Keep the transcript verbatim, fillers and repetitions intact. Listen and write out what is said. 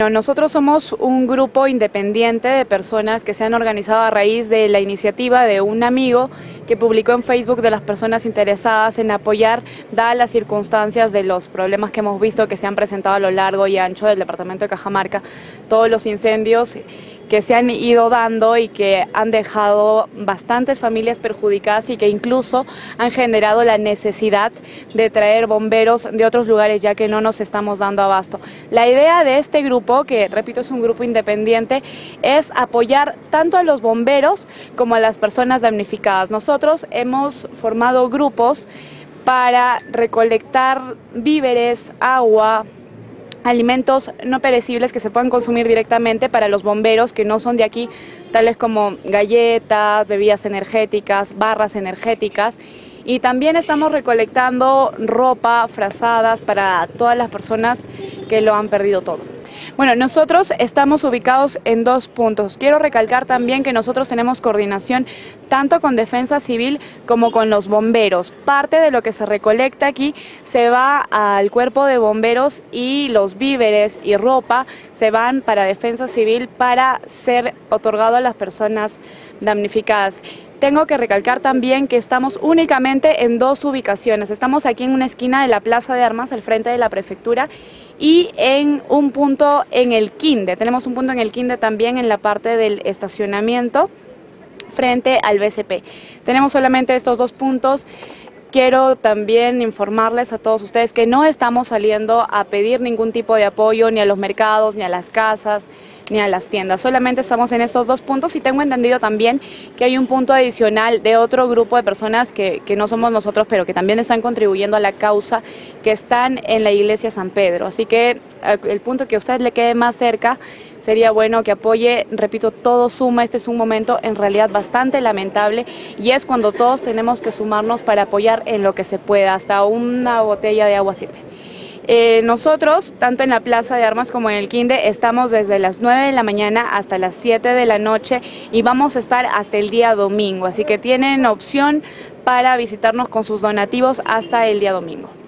Nosotros somos un grupo independiente de personas que se han organizado a raíz de la iniciativa de un amigo que publicó en Facebook de las personas interesadas en apoyar, dadas las circunstancias de los problemas que hemos visto que se han presentado a lo largo y ancho del departamento de Cajamarca, todos los incendios que se han ido dando y que han dejado bastantes familias perjudicadas y que incluso han generado la necesidad de traer bomberos de otros lugares ya que no nos estamos dando abasto. La idea de este grupo, que repito es un grupo independiente, es apoyar tanto a los bomberos como a las personas damnificadas. Nosotros hemos formado grupos para recolectar víveres, agua, alimentos no perecibles que se puedan consumir directamente para los bomberos que no son de aquí, tales como galletas, bebidas energéticas, barras energéticas. Y también estamos recolectando ropa, frazadas para todas las personas que lo han perdido todo. Bueno, nosotros estamos ubicados en dos puntos. Quiero recalcar también que nosotros tenemos coordinación tanto con Defensa Civil como con los bomberos. Parte de lo que se recolecta aquí se va al cuerpo de bomberos y los víveres y ropa se van para Defensa Civil para ser otorgado a las personas damnificadas. Tengo que recalcar también que estamos únicamente en dos ubicaciones. Estamos aquí en una esquina de la Plaza de Armas, al frente de la Prefectura, y en un punto en el Quinde. Tenemos un punto en el Quinde también en la parte del estacionamiento, frente al B C P. Tenemos solamente estos dos puntos. Quiero también informarles a todos ustedes que no estamos saliendo a pedir ningún tipo de apoyo ni a los mercados, ni a las casas, ni a las tiendas. Solamente estamos en estos dos puntos y tengo entendido también que hay un punto adicional de otro grupo de personas que, que no somos nosotros, pero que también están contribuyendo a la causa, que están en la iglesia San Pedro. Así que el punto que a usted le quede más cerca sería bueno que apoye. Repito, todo suma. Este es un momento en realidad bastante lamentable y es cuando todos tenemos que sumarnos para apoyar en lo que se pueda. Hasta una botella de agua sirve. Eh, nosotros, tanto en la Plaza de Armas como en el Quinde, estamos desde las nueve de la mañana hasta las siete de la noche y vamos a estar hasta el día domingo, así que tienen opción para visitarnos con sus donativos hasta el día domingo.